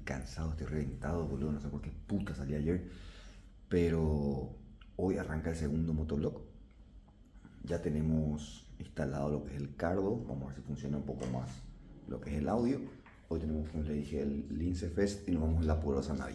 cansado, estoy reventado, boludo. No sé por qué puta salí ayer. Pero hoy arranca el segundo motovlog. Ya tenemos instalado lo que es el cardo. Vamos a ver si funciona un poco más lo que es el audio. Hoy tenemos, como les dije, el Lince Fest y nos vamos a la Poderosa Navi.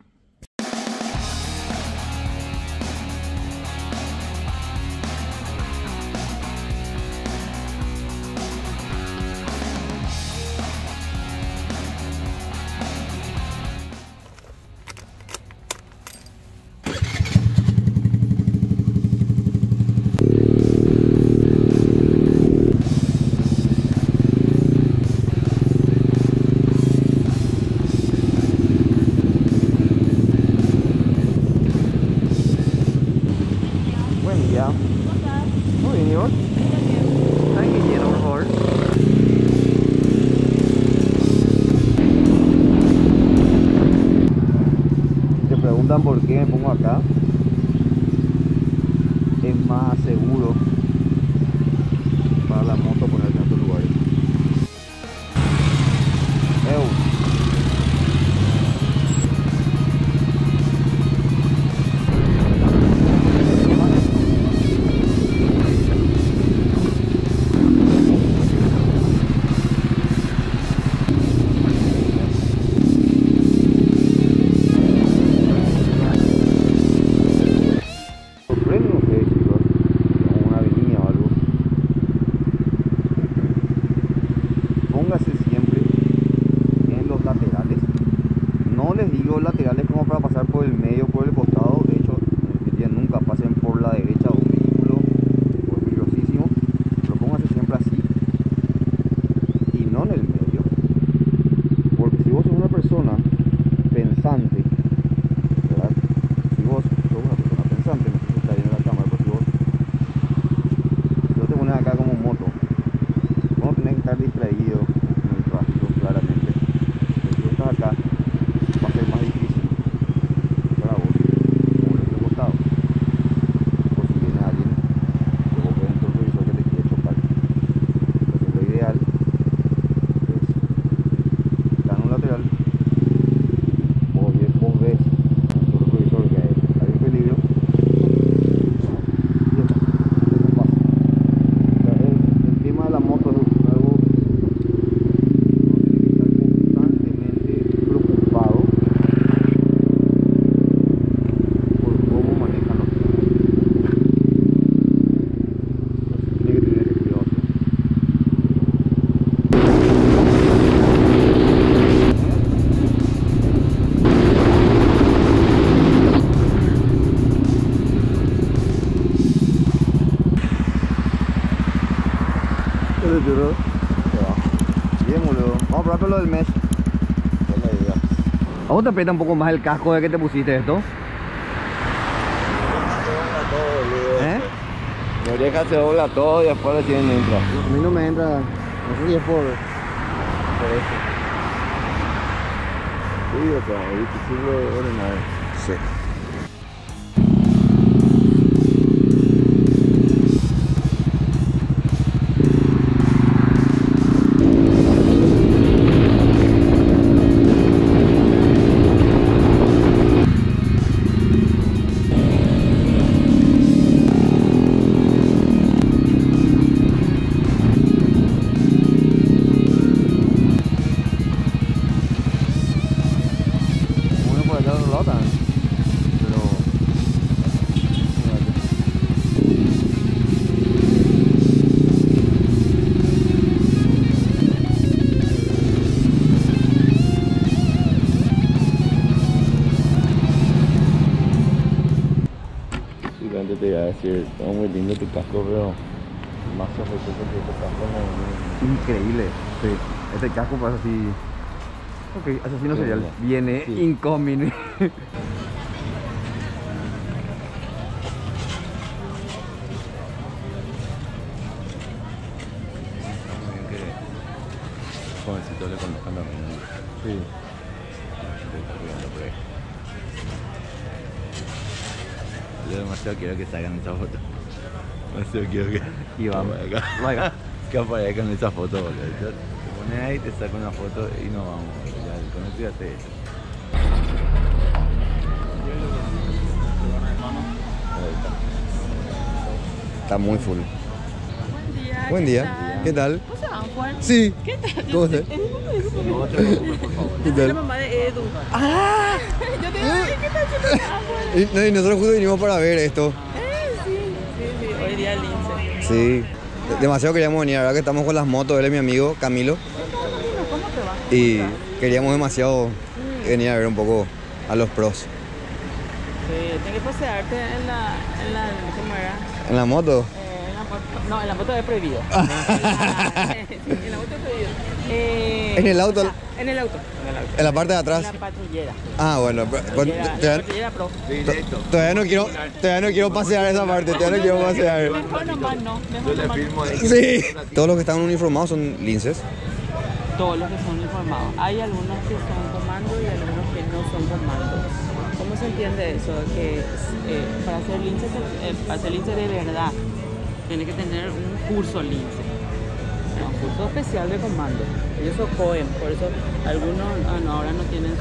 Muy bien, ¿y vos? ¿Saben qué quiero, por favor? Se preguntan por qué me pongo acá. Es más seguro para la moto ponerse en estos lugares. Póngase siempre en los laterales. No les digo laterales como para pasar por el medio, por el costado. De hecho, nunca pasen por la derecha de un vehículo, es peligrosísimo. Pero póngase siempre así y no en el medio. Porque si vos sos una persona pensante, ¿verdad? Si vos sos una persona pensante, no sé si está bien en la cámara, pero si vos te pones acá como moto, vos tenés que estar distraído en el tráfico, claramente. Pero si vos estás acá, va a ser más difícil para vos moverte al costado. Por si viene alguien que vos ves en tu retrovisor que te quiere chocar. Entonces lo ideal es estar en un lateral. Vos ves en tu retrovisor que hay un peligro. Y eso pasa. O sea, el tema de la moto es algo constantemente preocupado por cómo manejan los pedales. Tiene que tener ese cuidado siempre. Bien, boludo. Vamos a probar con lo del mesh. ¿A vos te aprieta un poco más el casco de que te pusiste esto? ¿Eh? Mi oreja se dobla todo y después recién entra. A mí no me entra. No sé si es por eso. Sí, o sea, es difícil de ordenar. Sí. Uno por acá al otro lado también. Pero Y antes te iba a decir, está muy lindo tu casco, pero más sospechoso que tu casco no. increíble. Sí. Este casco parece así. Ok, asesino serial. Viene Sí. incoming. Jovencito le conozcan también. Sí. Yo demasiado quiero que salgan esa foto. Demasiado quiero que. Y vamos. Venga. Que aparezcan esa foto, boludo. Te pones ahí, te saco una foto y nos vamos. Ya, con esto ya te he hecho. Está muy full. Buen día. Buen día. ¿Qué tal? ¿Cómo se llama, Juan? Sí. ¿Qué tal? ¿Cómo estás? ¿Qué ¿Qué la tal? mamá de Edu. ¡Ah! Yo te digo, ¿qué tal? ¿Qué tal? Ah, Juan. Y nosotros justo vinimos para ver esto. Sí. Hoy día lince. Sí. Demasiado queríamos venir, ahora que estamos con las motos, él es mi amigo Camilo. ¿Cómo te va? Y queríamos demasiado venir a ver un poco a los pros. Sí, tienes que pasearte en la ¿cómo era? ¿En la moto? En la moto es prohibido. Sí, en la moto es prohibido. ¿En el auto? En el auto. ¿En la parte de atrás? En la patrullera. Ah, bueno. La patrullera pro. Todavía no quiero pasear esa parte, todavía no quiero pasear. Mejor nomás no. Mejor nomás no. Sí. Todos los que están uniformados son linces. Todos los que son informados. Hay algunos que son comandos y algunos que no son comandos. ¿Cómo se entiende eso? Que para ser lince de verdad, tiene que tener un curso lince. Un curso especial de comando. Ellos son COEM, por eso algunos ahora no tienen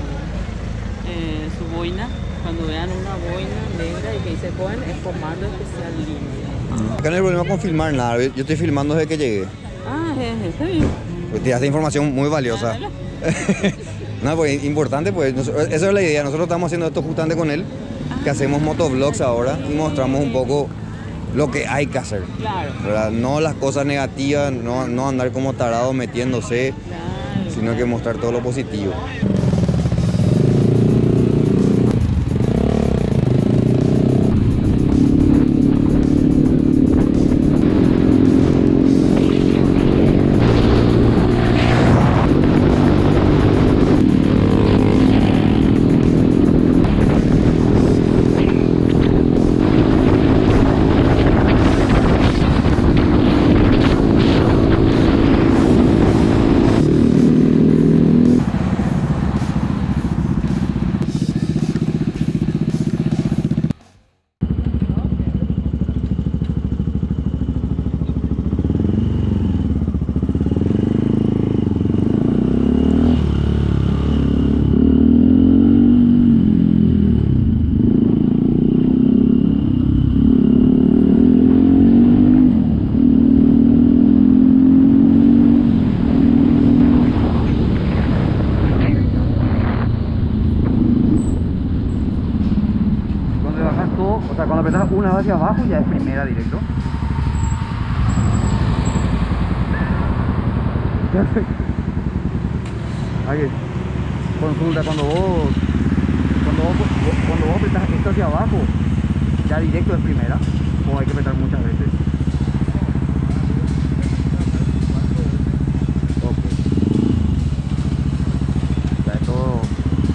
su boina. Cuando vean una boina negra y que dice COEM, es comando especial lince. Acá no hay problema con filmar nada, yo estoy filmando desde que llegué. Ah, está bien. Pues te das información muy valiosa. No, pues importante, pues esa es la idea. Nosotros estamos haciendo esto justamente con él, que hacemos motovlogs ahora y mostramos un poco lo que hay que hacer. Claro. ¿Verdad? No las cosas negativas, no andar como tarados metiéndose, Claro. sino que mostrar todo lo positivo. O sea, cuando apretas una hacia abajo ya es primera directo. Ahí, consulta, cuando vos apretas esto hacia abajo, ya directo es primera, o hay que apretar muchas veces. Ok. Ya es todo.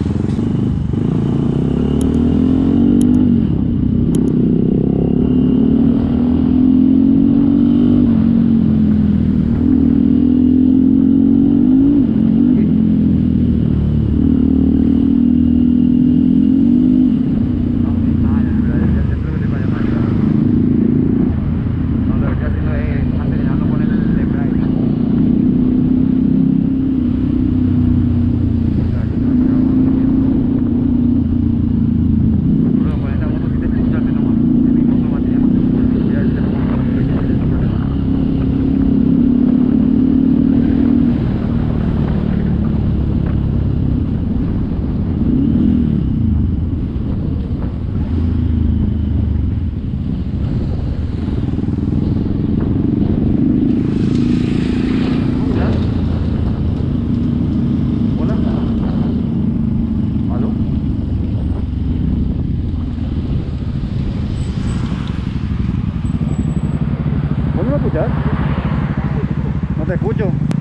escuchar? No te escucho.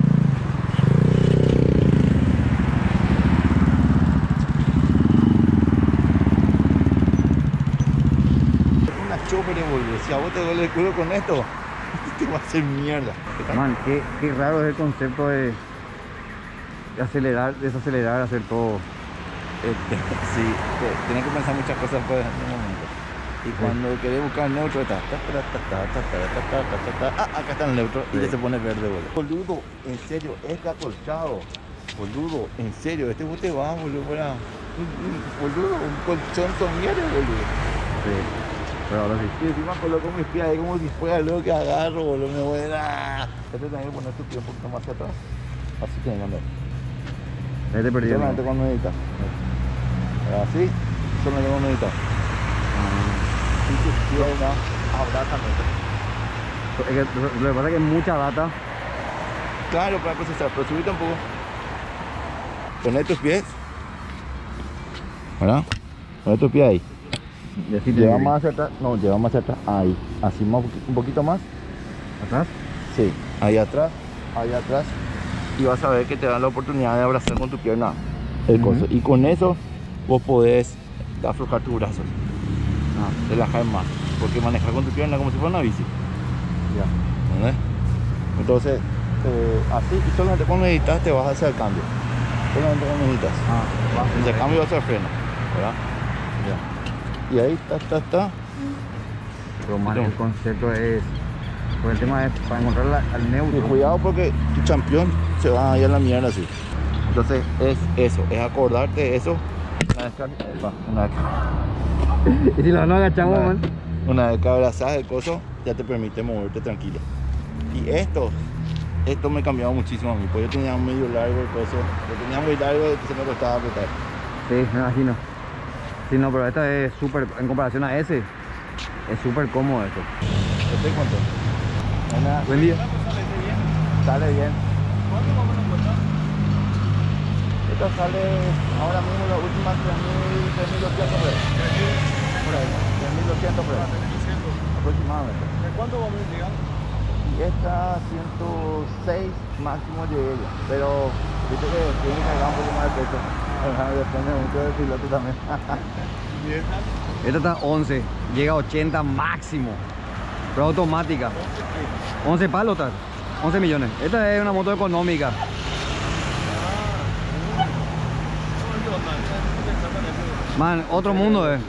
Una chopper, boludo. Si a vos te duele el culo con esto, te va a hacer mierda. Man, qué raro es el concepto de acelerar, desacelerar, hacer todo. Sí, tenés que pensar muchas cosas pues, en un momento. Y cuando querés buscar neutro, acá está el neutro y ya se pone verde, boludo. Boludo, en serio, es acolchado. Boludo, en serio, este bote va, boludo, boludo, un colchón con mierda, boludo. Sí. Pero ahora sí. Y encima coloco mis pies ahí como si fuera luego que agarro, boludo, me voy a... Este también poner tu pie un poquito más hacia atrás. Así tiene que andar. Este perdido. Solamente cuando meditas. Así, solamente cuando meditas. Y tus piernas abrazan esto. Es que lo que pasa es que es mucha data. Claro, para procesar, pero subite un poco. Poné tus pies. ¿Verdad? Poné tus pies ahí. Y así Lleva más hacia atrás. No, lleva más hacia atrás. Ahí. Así más, un poquito más. ¿Atrás? Sí. Ahí atrás. Ahí atrás. Y vas a ver que te dan la oportunidad de abrazar con tu pierna el coso. Y con eso vos podés aflojar tus brazos. Relajar más. Porque manejar con tu pierna como si fuera una bici. Ya. ¿Entendés? Entonces, así y solamente cuando meditas te vas hacia el cambio. Solamente cuando meditas. Entonces el cambio va hacia el freno. ¿Verdad? Ya. Y ahí está. Pero man, el concepto es... Pues el tema es para encontrar al neutro. Y cuidado porque tu campeón se va a ir a la mierda así. Entonces es eso, es acordarte de eso. Y si lo no agachamos, man. Una vez que abrazas el coso, ya te permite moverte tranquilo. Y esto me cambiaba muchísimo a mí, porque yo tenía medio largo el coso. Lo tenía muy largo, entonces me costaba apretar. Sí, me imagino. Sí, no, pero esta es súper, en comparación a ese, es súper cómodo esto. ¿Te cuento? Buen día. Sale bien. ¿Cuánto más o menos cuesta? Esto sale ahora mismo las últimas 3.200 por ahí. Por ahí, 3.200 por ahí. Aproximadamente. ¿De cuánto va a llegar? Y esta 106 máximo de ella. Pero viste que tiene que cargar un poco más de peso. Depende mucho del piloto también. Bien. Esta está 11, llega a 80 máximo. Pero automática. 11 palos, 11 millones. Esta es una moto económica. Man, otro mundo es.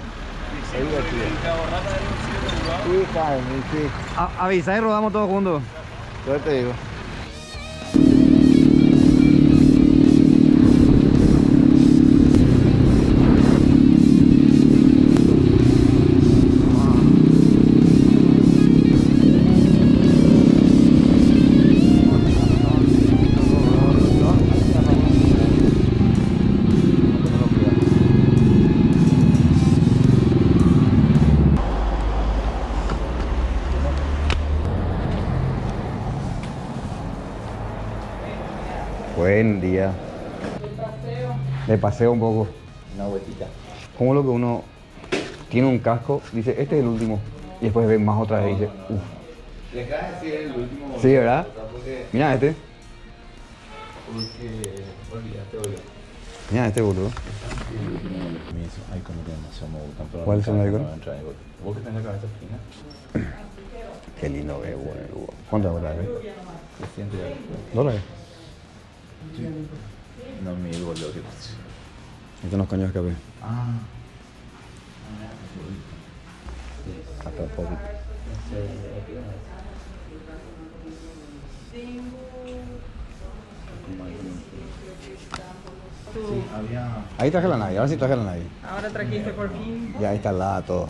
Sí, Jaime, sí. Avisa y rodamos todos juntos. Yo te digo. Buen día. De paseo un poco. Una vueltita. Como lo que uno tiene un casco, dice, este es el último. Y después ve más otra vez y dice, uff. Deja de decir el último. Sí, ¿verdad? Porque Mira olvídate, boludo. Mira este boludo. Mis iconos que demasiado me gustan, pero ¿Cuáles son los iconos? Vos que tenés la cabeza fina. Qué lindo que es, bueno. ¿Cuánto ahora, ¿Qué sientes? ¿Dólares? No, 1000, boludo, que pasa. Estos son los caños de escape. Hasta el poquito. Ahí traje la nave, ahora sí traje la nave. Ahora trajiste por fin. Ya instalada todo.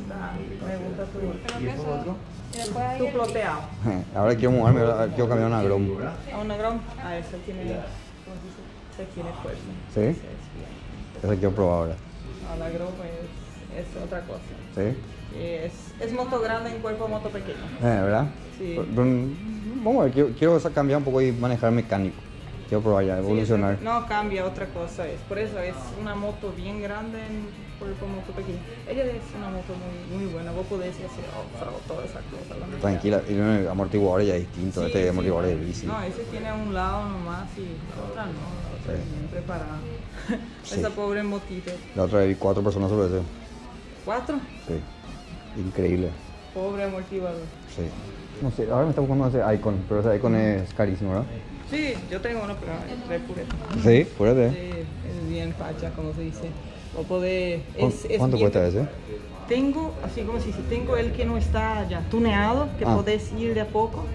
Me gusta tu ploteado. Ahora quiero mudarme, ahora quiero cambiar a una Grom. A una Grom, a esa tiene, ¿cómo se dice? Esa tiene fuerza. ¿Sí? Esa es bien. Esa quiero probar ahora. A la Grom es otra cosa. ¿Sí? Es moto grande en cuerpo moto pequeño. ¿Verdad? Sí. Vamos a ver, quiero cambiar un poco y manejar mecánico. Quiero probar ya, evolucionar. Sí, no cambia, otra cosa es. Por eso es una moto bien grande en cuerpo moto pequeño. Ella es una moto muy buena. Vos podés hacer off-road, toda esa cosa. Tranquila, y el amortiguador ya es distinto. Sí, este amortiguador sí. es de bici. No, ese tiene un lado nomás y la otra no. La otra Sí. es bien preparada. Sí. Esa pobre motito. La otra vez vi 4 personas sobre ese. 4. Sí. Increíble. Pobre amortiguador. Sí. No sé, ahora me está buscando ese Icon, pero ese Icon es carísimo, ¿verdad? Sí, yo tengo uno, pero es re pureta. Sí, fuerte. Sí, es bien facha, como se dice. O poder, ¿Cuánto bien- cuesta ese? Tengo, así como se dice, tengo el que no está ya tuneado, que podés ir de a poco.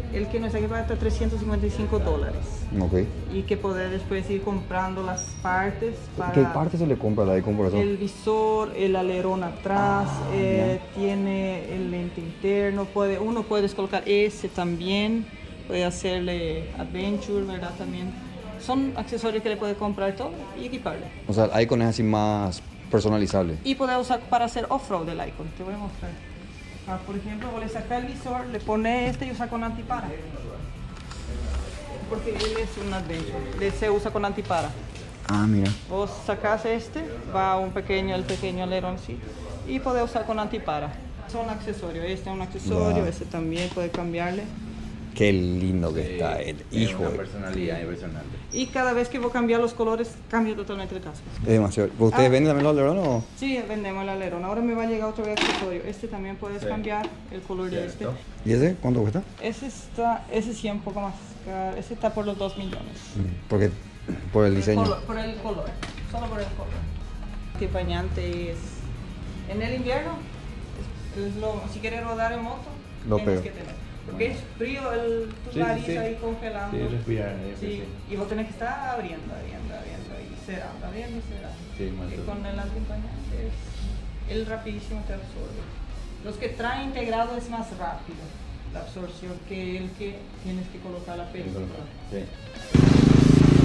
El que no es equipado está $355. Ok. Y que poder después ir comprando las partes para... ¿Qué parte se le compra la de comparación? El visor, el alerón atrás, bien. tiene el lente interno, uno puede colocar ese también, puede hacerle Adventure, ¿verdad? También son accesorios que le puede comprar todo y equiparle. O sea, el Icon es así más personalizable. Y puede usar para hacer off-road el Icon, te voy a mostrar. Por ejemplo, vos le sacas el visor, le pone este y usa con antipara. Porque él es un Adventure, se usa con antipara. Ah, mira. Vos sacás este, va el pequeño aleroncito y podés usar con antipara. Son accesorios, este es un accesorio, Wow. este también puede cambiarle. Qué lindo que está el hijo. Una personalidad impresionante. Y cada vez que vos cambias los colores, cambia totalmente el casco. Es demasiado. ¿Ustedes venden también los alerones o? Sí, vendemos el alerón. Ahora me va a llegar otro accesorio. Este también puedes cambiar el color de este. ¿Y ese cuánto cuesta? Ese sí un poco más caro. Ese está por los 2 millones. Porque por el diseño. Por el color, solo por el color. Equipañante es... En el invierno, si quieres rodar en moto, Lo tienes peor. que tener. Porque es frío tu nariz ahí congelando. Sí, respirar. Sí, y vos tenés que estar abriendo y cerrando, abriendo y cerrando. Sí, más Y o con el antipañante el rapidísimo te absorbe. Los que traen integrado es más rápido la absorción que el que tienes que colocar la película. Sí.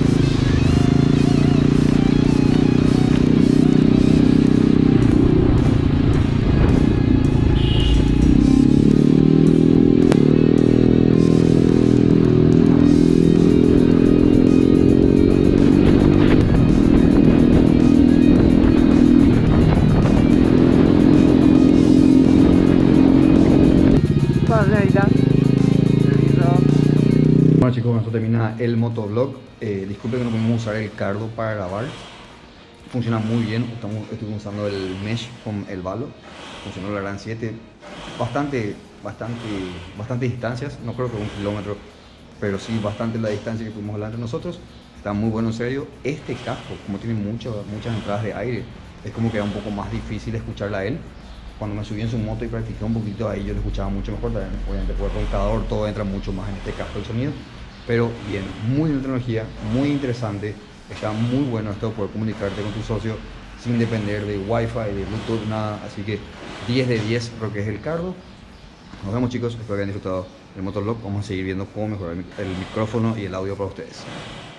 Bueno chicos, con esto termina el motovlog. Disculpen que no podemos usar el cardo para grabar. Funciona muy bien. Estoy usando el mesh con el Valo. Funcionó la Gran 7. Bastante distancias. No creo que 1 kilómetro, pero sí bastante la distancia que pudimos hablar entre nosotros. Está muy bueno en serio. Este casco, como tiene muchas entradas de aire, es como que era un poco más difícil escucharla a él. Cuando me subí en su moto y practiqué un poquito ahí, yo lo escuchaba mucho mejor. También, obviamente por el roncador todo entra mucho más en este casco el sonido. Pero bien, muy buena tecnología, muy interesante. Está muy bueno esto de poder comunicarte con tu socio sin depender de Wi-Fi, de Bluetooth, nada. Así que 10 de 10 lo que es el cardo. Nos vemos chicos, espero que hayan disfrutado del motovlog. Vamos a seguir viendo cómo mejorar el micrófono y el audio para ustedes.